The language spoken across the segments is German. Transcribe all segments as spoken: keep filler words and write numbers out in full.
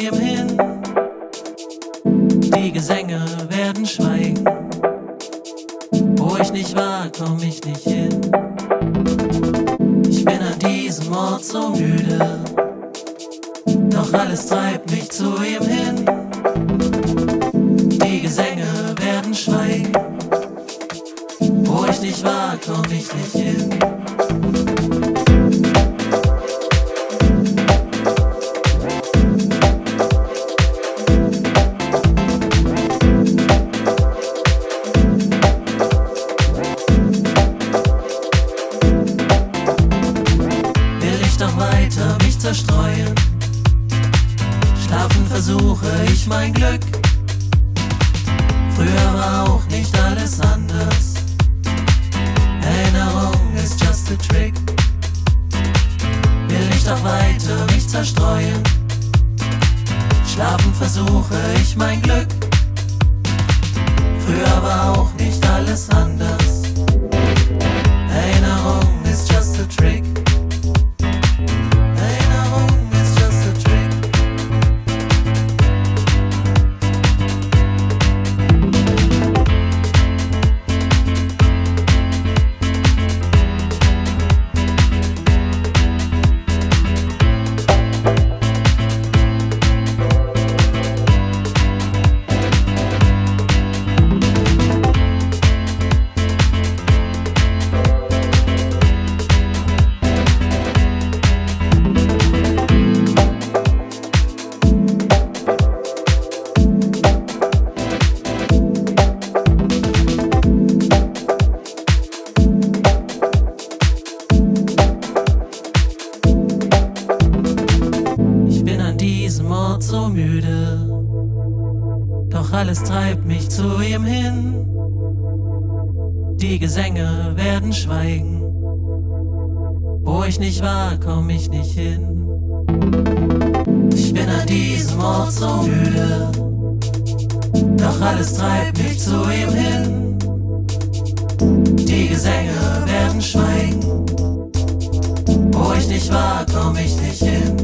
ihm hin. Die Gesänge werden schweigen. Wo ich nicht war, komm ich nicht hin. Ich bin an diesem Ort so müde, doch alles treibt mich zu ihm hin. Die Gesänge werden schweigen. Wo ich nicht war, komm ich nicht hin. Zerstreuen. Schlafen versuche ich mein Glück. Früher war auch nicht alles anders. Erinnerung ist just a trick. Will ich doch weiter mich zerstreuen. Schlafen versuche ich mein Glück. Früher war auch nicht alles anders. Erinnerung ist just a trick. Gesänge werden schweigen. Wo ich nicht war, komm ich nicht hin. Ich bin an diesem Ort so müde, doch alles treibt mich zu ihm hin. Die Gesänge werden schweigen. Wo ich nicht war, komm ich nicht hin.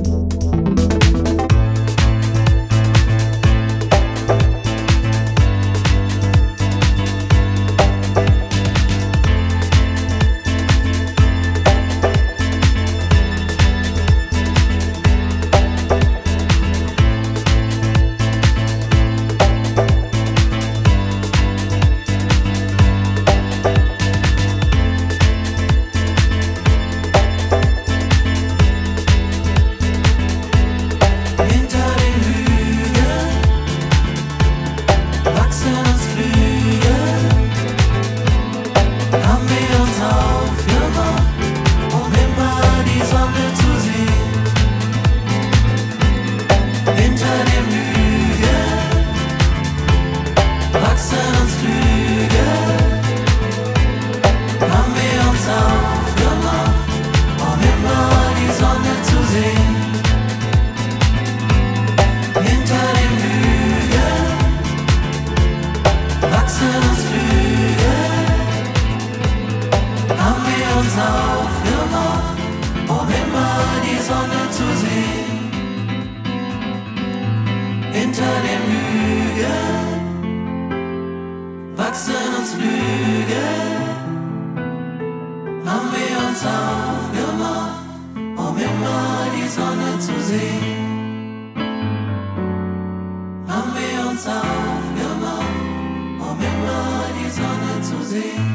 Haben wir uns aufgemacht, um immer die Sonne zu sehen.